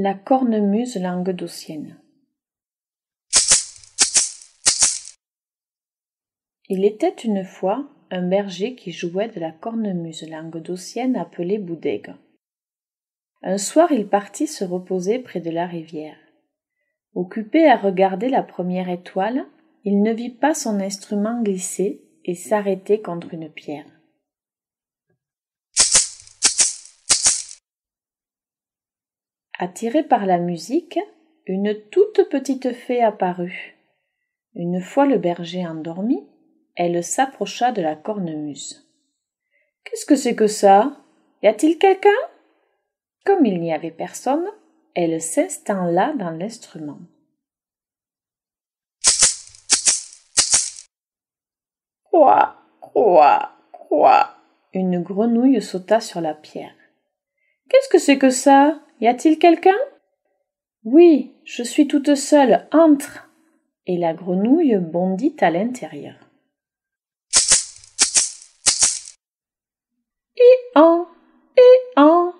La cornemuse languedocienne. Il était une fois un berger qui jouait de la cornemuse languedocienne appelée Boudègue. Un soir, il partit se reposer près de la rivière. Occupé à regarder la première étoile, il ne vit pas son instrument glisser et s'arrêter contre une pierre. Attiré par la musique, une toute petite fée apparut. Une fois le berger endormi, elle s'approcha de la cornemuse. « Qu'est-ce que c'est que ça? Y a-t-il quelqu'un » Comme il n'y avait personne, elle s'installa dans l'instrument. Croix, croix, croix. Une grenouille sauta sur la pierre. « Qu'est-ce que c'est que ça? Y a-t-il quelqu'un » Oui, je suis toute seule, entre. Et la grenouille bondit à l'intérieur. En, en.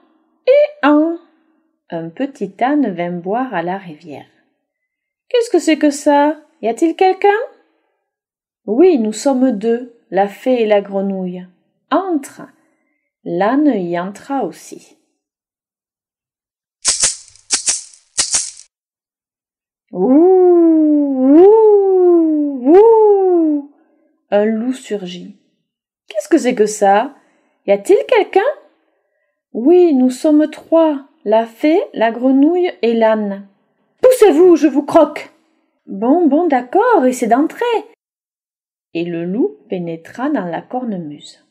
Un petit âne vint boire à la rivière. « Qu'est-ce que c'est que ça? Y a-t-il quelqu'un » Oui, nous sommes deux, la fée et la grenouille. Entre. L'âne y entra aussi. Ouh, ouh, ouh. Un loup surgit. « Qu'est-ce que c'est que ça? Y a-t-il quelqu'un » Oui, nous sommes trois, la fée, la grenouille et l'âne. Poussez-vous, je vous croque. Bon, d'accord, essayez d'entrer. Et le loup pénétra dans la cornemuse.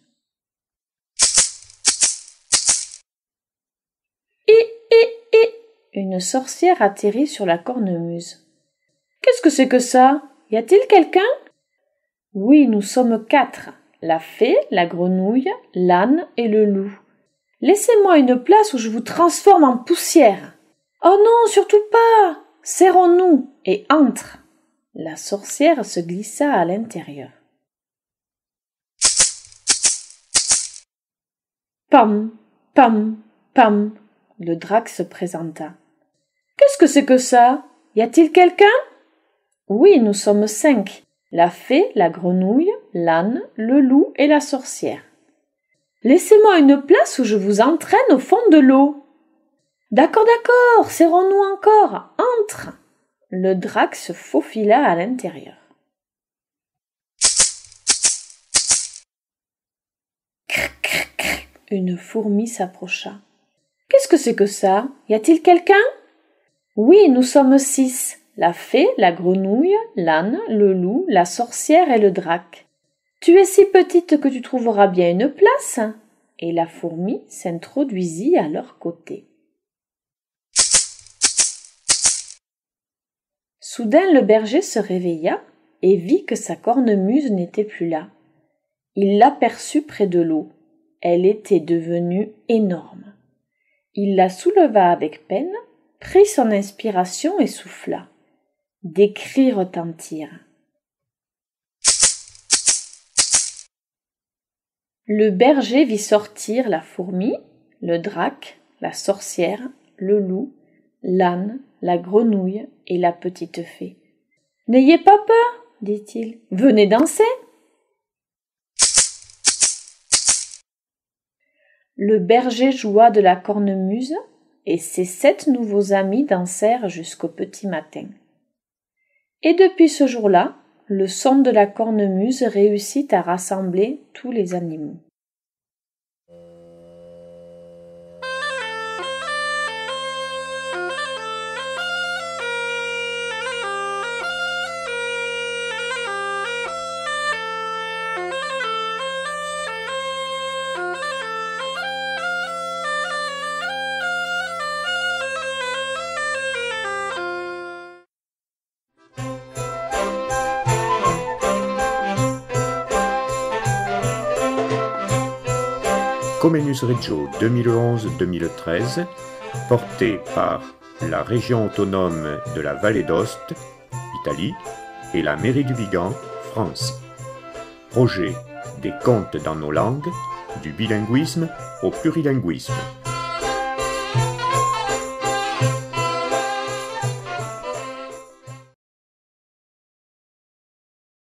Une sorcière atterrit sur la cornemuse. Qu'est-ce que c'est que ça? Y a-t-il quelqu'un? Oui, nous sommes quatre, la fée, la grenouille, l'âne et le loup. Laissez-moi une place où je vous transforme en poussière. Oh non, surtout pas. Serrons-nous et entre. La sorcière se glissa à l'intérieur. Pam, pam, pam. Le drac se présenta. Qu'est-ce que c'est que ça? Y a-t-il quelqu'un? Oui, nous sommes cinq. La fée, la grenouille, l'âne, le loup et la sorcière. Laissez-moi une place où je vous entraîne au fond de l'eau. D'accord, serrons-nous encore. Entre. Le drac se faufila à l'intérieur. Une fourmi s'approcha. Qu'est-ce que c'est que ça? Y a-t-il quelqu'un? Oui, nous sommes six. La fée, la grenouille, l'âne, le loup, la sorcière et le drac. Tu es si petite que tu trouveras bien une place. Et la fourmi s'introduisit à leur côté. Soudain le berger se réveilla et vit que sa cornemuse n'était plus là. Il l'aperçut près de l'eau. Elle était devenue énorme. Il la souleva avec peine, prit son inspiration et souffla. Des cris retentirent. Le berger vit sortir la fourmi, le drac, la sorcière, le loup, l'âne, la grenouille et la petite fée. « N'ayez pas peur, dit-il, venez danser. » Le berger joua de la cornemuse et ses 7 nouveaux amis dansèrent jusqu'au petit matin. Et depuis ce jour-là, le son de la cornemuse réussit à rassembler tous les animaux. Comenius Reggio 2011-2013, porté par la région autonome de la Vallée d'Aoste, Italie, et la mairie du Vigan, France. Projet des contes dans nos langues, du bilinguisme au plurilinguisme.